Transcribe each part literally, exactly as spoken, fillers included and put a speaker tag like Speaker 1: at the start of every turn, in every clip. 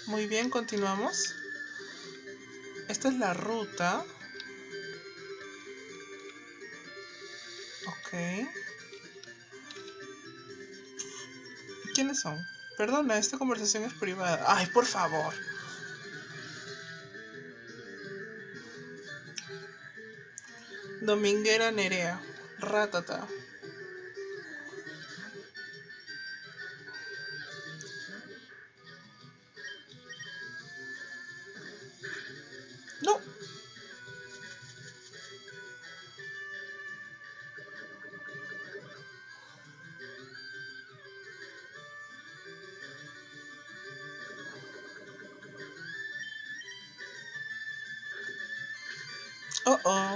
Speaker 1: Muy bien, continuamos. Esta es la ruta. Ok. ¿Quiénes son? Perdona, esta conversación es privada. Ay, por favor. Dominguera Nerea. Ratata. No. Oh, oh.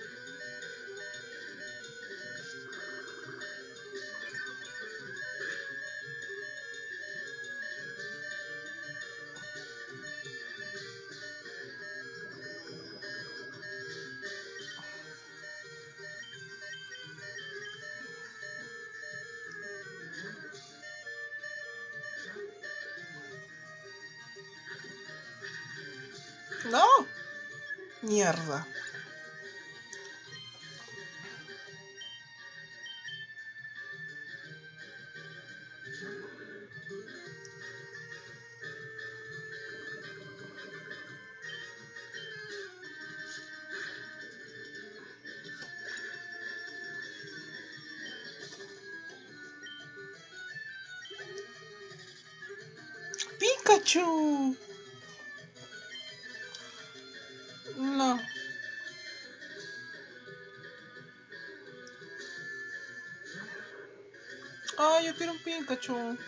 Speaker 1: No. Mierda. Pikachu. No. Ay, yo quiero un Pikachu.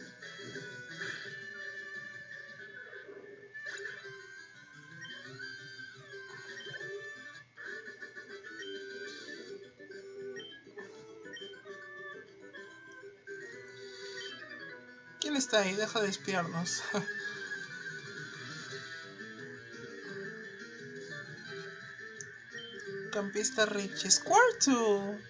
Speaker 1: ¿Quién está ahí? Deja de espiarnos. Campista Richie. Squirtle.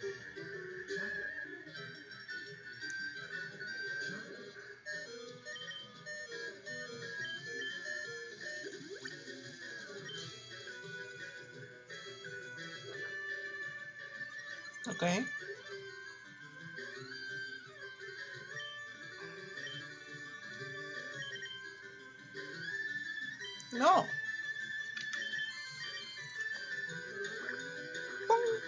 Speaker 1: Ok. No. Pum.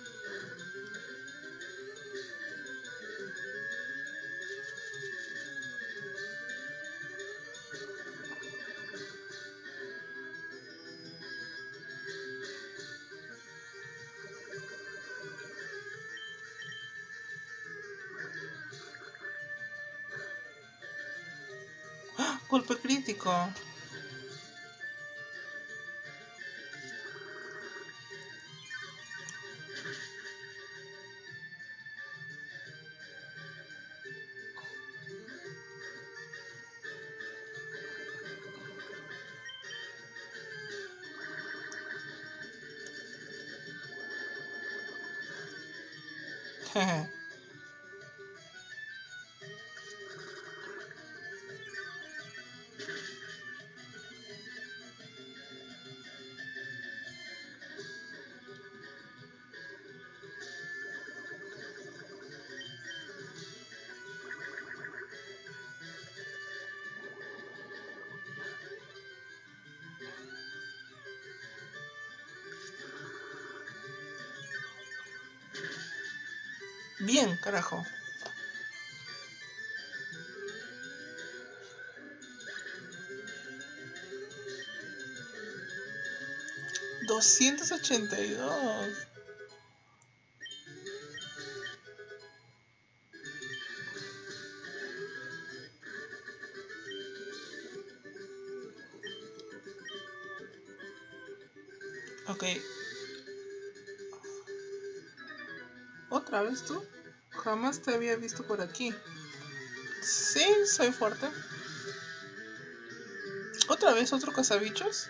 Speaker 1: ¡Ah! Golpe crítico. Jeje. Bien, carajo. doscientos ochenta y dos. Ok. ¿Otra vez tú? Jamás te había visto por aquí. Sí, soy fuerte. ¿Otra vez otro cazabichos?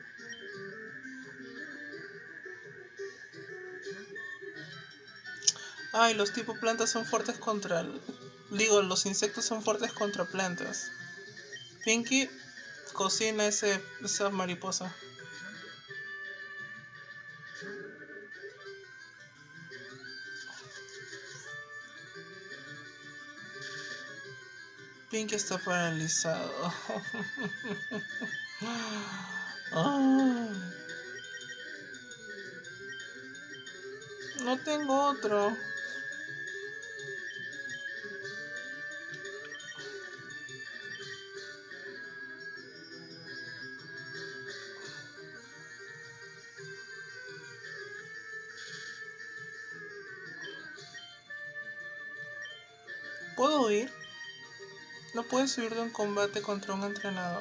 Speaker 1: Ay, los tipo plantas son fuertes contra... el- Digo, los insectos son fuertes contra plantas. Pinky, cocina ese, esa mariposa. Pink está paralizado. Oh, no tengo otro. ¿Puedo huir? No puedes huir de un combate contra un entrenador.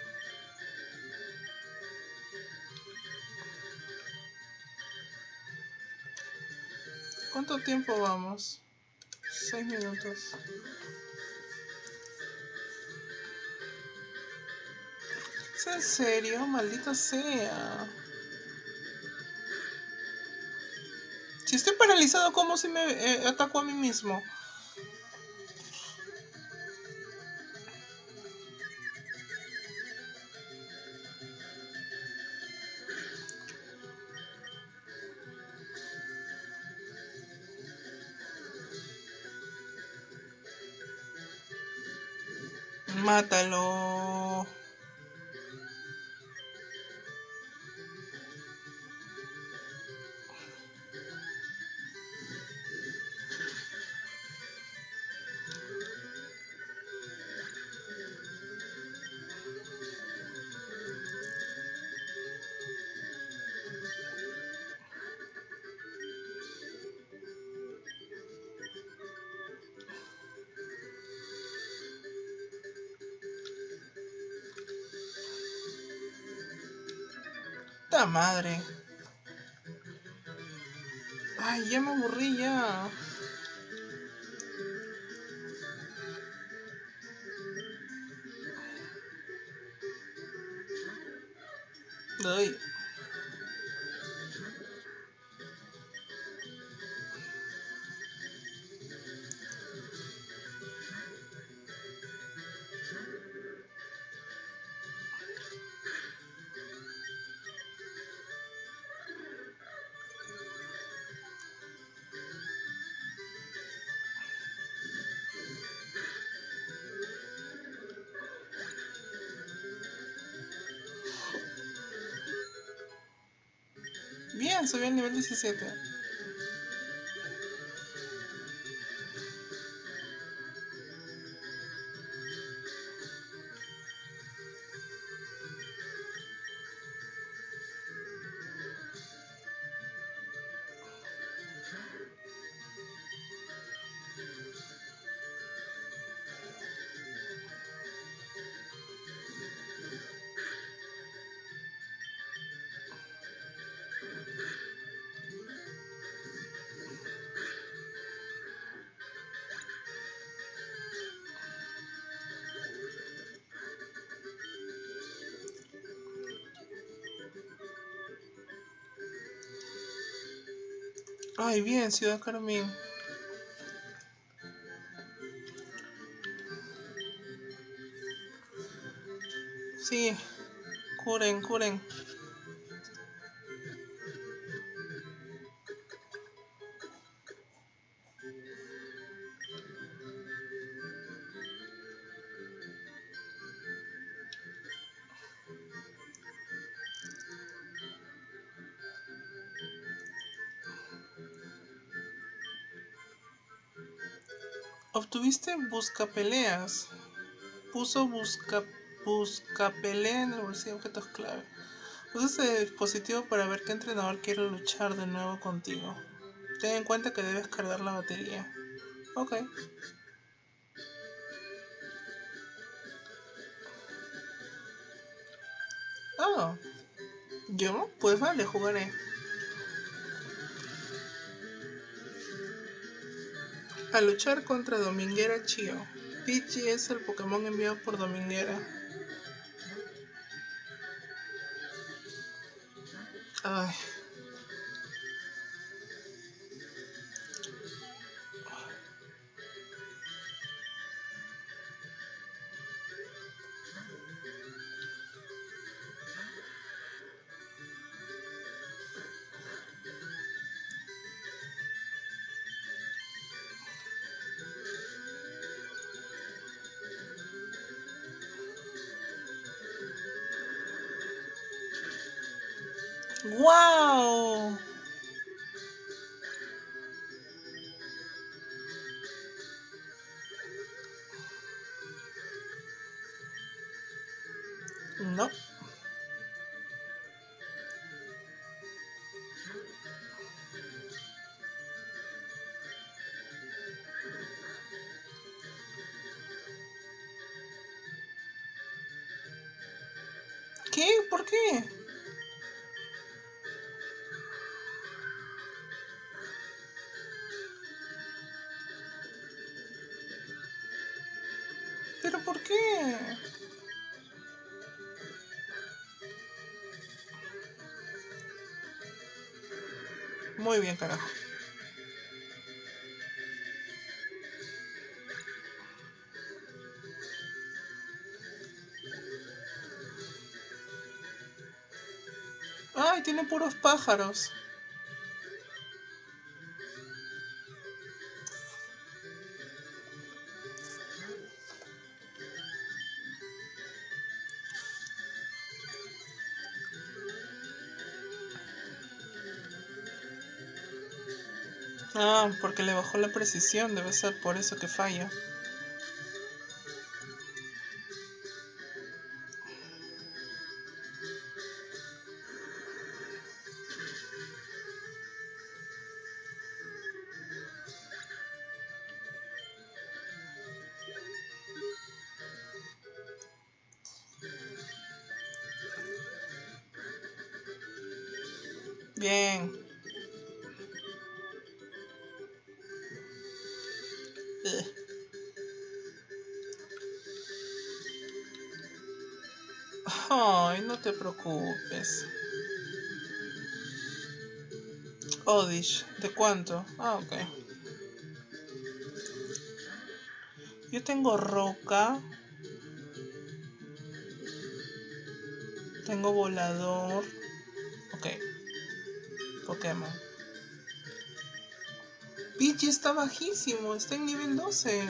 Speaker 1: ¿Cuánto tiempo vamos? Seis minutos. ¿Es en serio? Maldita sea. Si estoy paralizado, ¿cómo si me eh, ataco a mí mismo? Mátalo. ¡Ta madre! Ay, ya me aburrí ya. Ay. Bien, subí al nivel diecisiete. Ay, bien, Ciudad Carmín. Sí, curen, curen. Obtuviste buscapeleas. Puso busca, buscapelea en el bolsillo de objetos clave. Usa este dispositivo para ver qué entrenador quiere luchar de nuevo contigo. Ten en cuenta que debes cargar la batería. Ok. Oh. ¿Yo? Pues vale, jugaré. A luchar contra Dominguera Chio. Pidgey es el Pokémon enviado por Dominguera. Ay. ¡Guau! No. ¿Qué? ¿Por qué? ¿Pero por qué? Muy bien, carajo. Ay, tiene puros pájaros. Ah, porque le bajó la precisión, debe ser por eso que falla. Bien. Ugh. Ay, no te preocupes. Odish, ¿de cuánto? Ah, ok. Yo tengo roca. Tengo volador. Ok. Pokémon. Pidgey está bajísimo, está en nivel doce.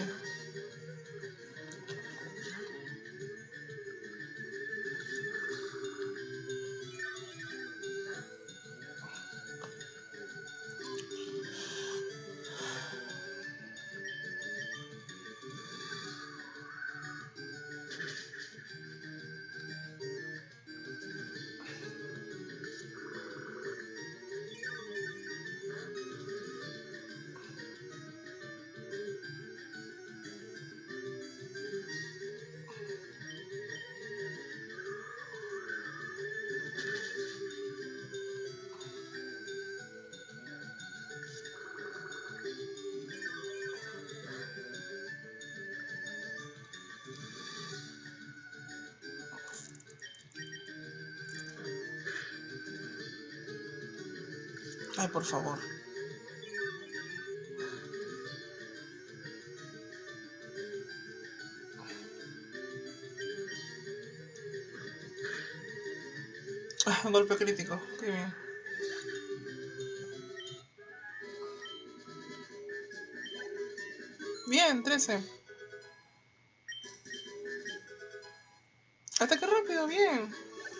Speaker 1: Ay, por favor. Ah, golpe crítico, qué bien. Bien, trece. Ataque rápido, bien.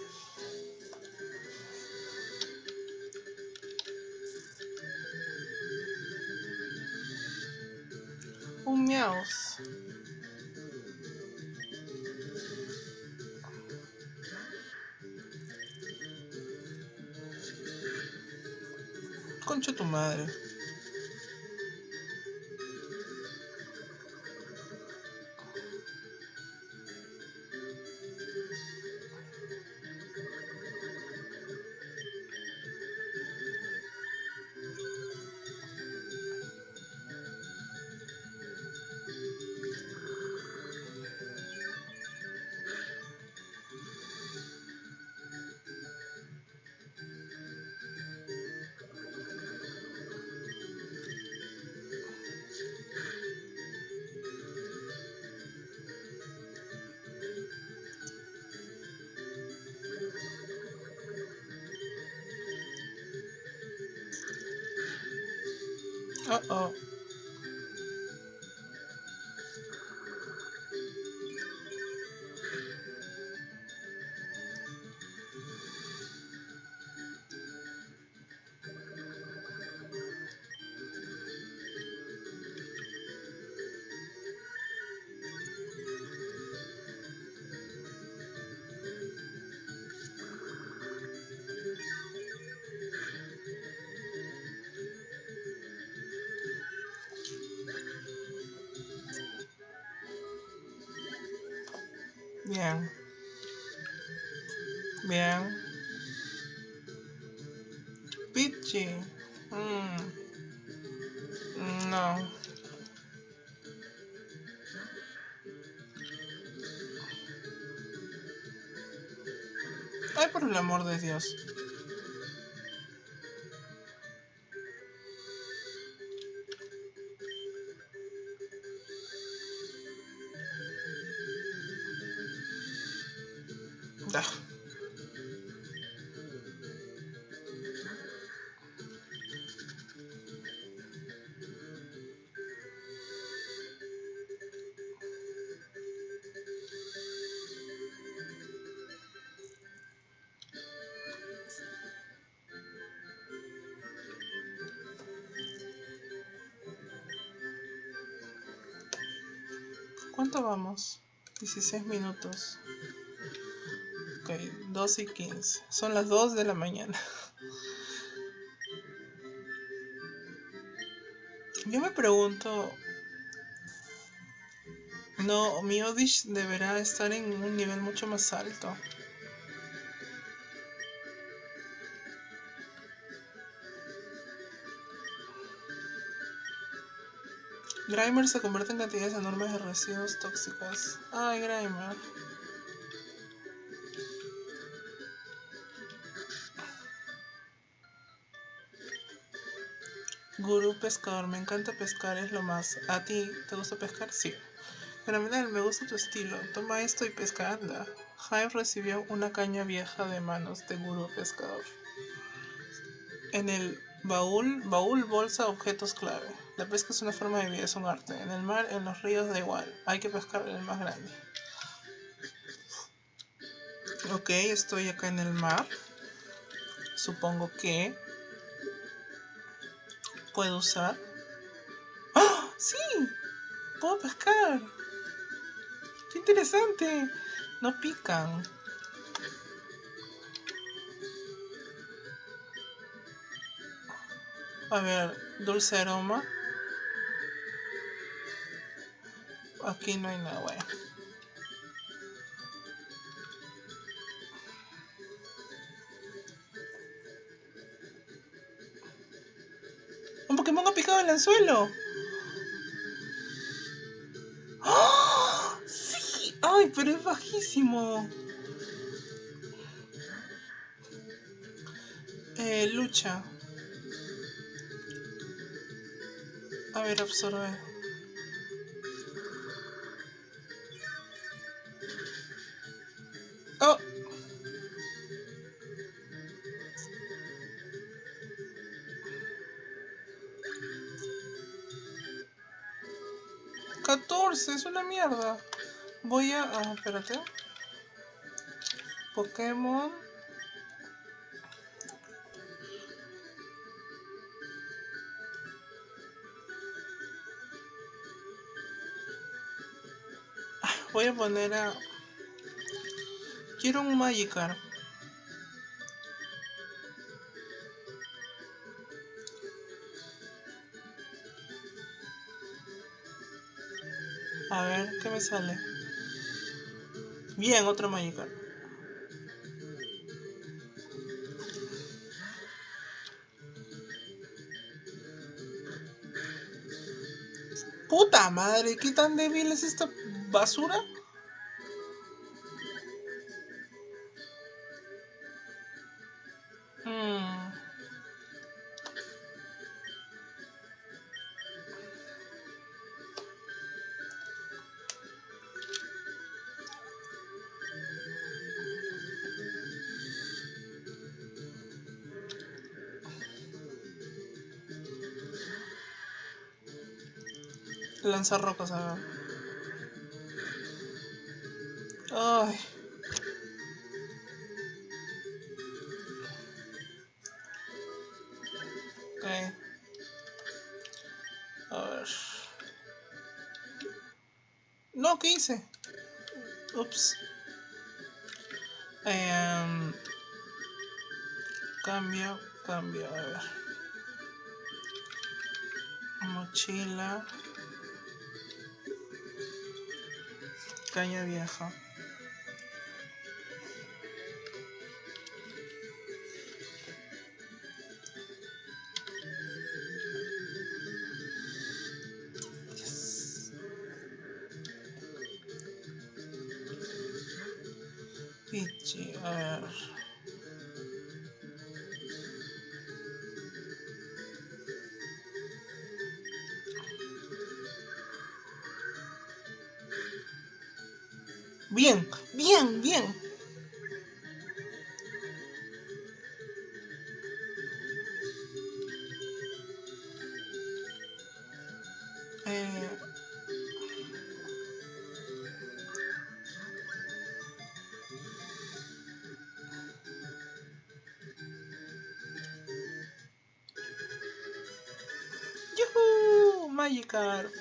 Speaker 1: Un Meowth. Concha tu madre. Uh oh. Bien. Bien. Pichi. Mm. No. Ay, por el amor de Dios. Ya. ¿Cuánto vamos? dieciséis minutos. Ok, dos y quince. Son las dos de la mañana. Yo me pregunto... No, mi Odish deberá estar en un nivel mucho más alto. Grimer se convierte en cantidades enormes de residuos tóxicos. Ay, Grimer. Gurú pescador, me encanta pescar, es lo más. ¿A ti te gusta pescar? Sí. Fenomenal, me gusta tu estilo. Toma esto y pesca, anda. Hive recibió una caña vieja de manos de Gurú pescador. En el baúl, baúl, bolsa, objetos clave. La pesca es una forma de vida, es un arte. En el mar, en los ríos, da igual. Hay que pescar en el más grande. Ok, estoy acá en el mar. Supongo que puedo usar. ¡Ah! ¡Sí! ¡Puedo pescar! ¡Qué interesante! No pican. A ver, dulce aroma. Aquí no hay nada, bueno. ¡Un Pokémon ha picado el anzuelo! ¡Oh! ¡Sí! ¡Ay, pero es bajísimo! Eh, lucha. A ver, absorbe. ¡Oh! catorce, es una mierda. Voy a... Ah, espérate. Pokémon. Voy a poner a... Quiero un Magikarp. A ver, ¿qué me sale? Bien, otro Magikarp. Puta madre, ¿qué tan débil es esta basura? Hmm. Lanzar rocas, a ver. Ay. Ok. A ver. No, ¿qué hice? Ups. Um, cambio, cambio, a ver. Mochila. Caña vieja. Pidgey, a ver. Bien, bien, bien. Eh, ¡Yuhu! Magikarp.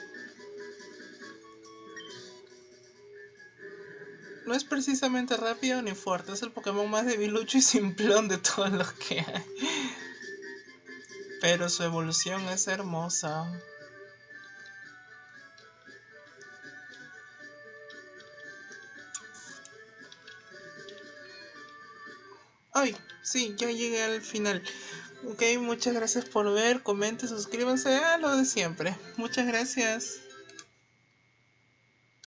Speaker 1: No es precisamente rápido ni fuerte, es el Pokémon más debilucho y simplón de todos los que hay. Pero su evolución es hermosa. Ay, sí, ya llegué al final. Ok, muchas gracias por ver, comenten, suscríbanse a lo de siempre. Muchas gracias.